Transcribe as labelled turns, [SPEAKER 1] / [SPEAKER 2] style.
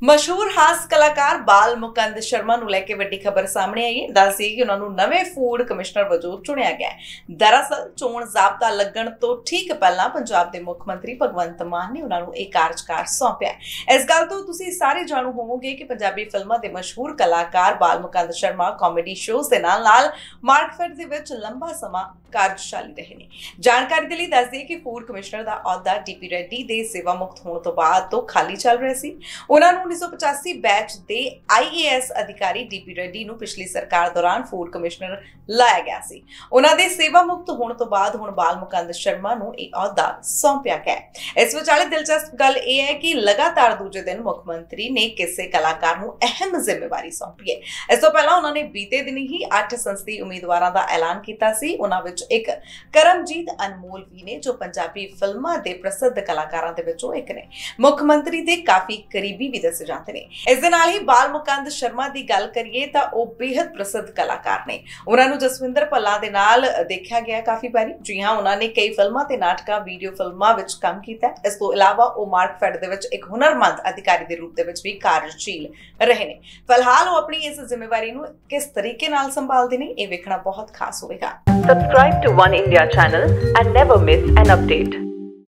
[SPEAKER 1] मशहूर हास्य कलाकार बाल मुकंद शर्मा ਨੂੰ ਲੈ ਕੇ ਵੱਡੀ ਖਬਰ ਸਾਹਮਣੇ ਆਈ ਹੈ। ਦੱਸੀ ਕਿ ਉਹਨਾਂ ਨੂੰ ਨਵੇਂ ਫੂਡ ਕਮਿਸ਼ਨਰ ਵਜੋਂ ਚੁਣਿਆ ਗਿਆ ਹੈ। ਦਰਅਸਲ ਚੋਣ ਜ਼ਾਬਤਾ ਲੱਗਣ ਤੋਂ ਠੀਕ ਪਹਿਲਾਂ ਪੰਜਾਬ ਦੇ ਮੁੱਖ ਮੰਤਰੀ ਭਗਵੰਤ ਮਾਨ ਨੇ ਉਹਨਾਂ ਨੂੰ ਇਹ ਕਾਰਜਕਾਰ ਸੌਂਪਿਆ। ਇਸ ਗੱਲ ਤੋਂ ਤੁਸੀਂ ਸਾਰੇ ਜਾਣੂ ਹੋਵੋਗੇ ਕਿ ਪੰਜਾਬੀ ਫਿਲਮਾਂ ਦੇ ਮਸ਼ਹੂਰ ਕਲਾਕਾਰ ਬਾਲ ਮੁਕੰਦ ਸ਼ਰਮਾ ਕਾਮੇਡੀ ਸ਼ੋਜ਼ ਦੇ ਨਾਲ ਮਾਰਕਫੈਟ ਦੇ ਵਿੱਚ ਲੰਬਾ ਸਮਾਂ ਕਾਰਜਸ਼ਾਲੀ ਰਹੇ ਨੇ। ਜਾਣਕਾਰੀ ਦੇ ਲਈ ਦੱਸ ਦਈਏ ਕਿ ਫੂਡ ਕਮਿਸ਼ਨਰ ਦਾ ਅਹੁਦਾ ਡੀਪੀ ਰੈਡੀ ਦੇ ਸੇਵਾ ਮੁਕਤ ਹੋਣ ਤੋਂ ਬਾਅਦ ਤੋਂ ਖਾਲੀ ਚੱਲ ਰਿਹਾ ਸੀ। ਉਹਨਾਂ ਨੂੰ 1985 बैच दे IAS अधिकारी डीपी रेड्डी ਨੂੰ ਪਿਛਲੀ ਸਰਕਾਰ ਦੌਰਾਨ ਫੂਡ ਕਮਿਸ਼ਨਰ ਲਾਇਆ ਗਿਆ ਸੀ। ਉਹਨਾਂ ਦੇ ਸੇਵਾ ਮੁਕਤ ਹੋਣ ਤੋਂ ਬਾਅਦ ਹੁਣ ਬਾਲ ਮੁਕੰਦ ਸ਼ਰਮਾ ਨੂੰ ਇਹ ਅਹੁਦਾ ਸੌਂਪਿਆ ਗਿਆ। ਇਸ ਵਿਚਾਲੇ ਦਿਲਚਸਪ ਗੱਲ ਇਹ ਹੈ ਕਿ ਲਗਾਤਾਰ ਦੂਜੇ ਦਿਨ ਮੁੱਖ ਮੰਤਰੀ ਨੇ ਕਿਸੇ ਕਲਾਕਾਰ ਨੂੰ ਅਹਿਮ ਜ਼ਿੰਮੇਵਾਰੀ ਸੌਂਪੀ ਹੈ। ਇਸ ਤੋਂ ਪਹਿਲਾਂ ਉਹਨਾਂ ਨੇ ਬੀਤੇ ਦਿਨ ਹੀ 8 ਸੰਸਦੀ ਉਮੀਦਵਾਰਾਂ ਦਾ ਐਲਾਨ ਕੀਤਾ ਸੀ। ਉਹਨਾਂ ਵਿੱਚ ਇੱਕ ਕਰਮਜੀਤ ਅਨਮੋਲ ਵੀ ਨੇ ਜੋ ਪੰਜਾਬੀ ਫਿਲਮਾਂ ਦੇ ਪ੍ਰਸਿੱਧ ਕਲਾਕਾਰਾਂ ਦੇ ਵਿੱਚੋਂ ਇੱਕ ਨੇ। ਮੁੱਖ ਮੰਤਰੀ ਦੇ ਕਾਫੀ ਕਰੀਬੀ ਵੀ ਦੱਸੇ ਜਾਂਦੇ ਨੇ। ਇਸ ਦੇ ਨਾਲ ਹੀ ਬਾਲ ਮੁਕੰਦ ਸ਼ਰਮਾ ਦੀ ਗੱਲ ਕਰੀਏ ਤਾਂ ਉਹ ਬੇहद ਪ੍ਰਸਿੱਧ ਕਲਾਕਾਰ ਨੇ। ਉਹਨਾਂ ਨੂੰ ਜਸਵਿੰਦਰ ਭੱਲਾ ਦੇ ਨਾਲ ਦੇਖਿਆ ਗਿਆ ਕਾਫੀ ਵਾਰੀ। ਜੀ ਹਾਂ, ਉਹਨਾਂ ਨੇ ਕਈ ਫਿਲਮਾਂ ਤੇ ਨਾਟਕਾਂ ਵੀਡੀਓ ਫਿਲਮਾਂ ਵਿੱਚ ਕੰਮ ਕੀਤਾ। ਇਸ ਤੋਂ ਇਲਾਵਾ ਉਹ ਮਾਰਕਫੈਟ ਦੇ ਵਿੱਚ ਇੱਕ ਹੁਨਰਮੰਦ ਅਧਿਕਾਰੀ ਦੇ ਰੂਪ ਦੇ ਵਿੱਚ ਵੀ ਕਾਰਜਸ਼ੀਲ ਰਹੇ ਨੇ। ਫਿਲਹਾਲ ਉਹ ਆਪਣੀ ਇਸ ਜ਼ਿੰਮੇਵਾਰੀ ਨੂੰ ਕਿਸ ਤਰੀਕੇ ਨਾਲ ਸੰਭਾਲਦੇ ਨੇ ਇਹ ਵੇਖਣਾ ਬਹੁਤ ਖਾਸ ਹੋਵੇਗਾ।
[SPEAKER 2] Subscribe to One India channel and never miss an update.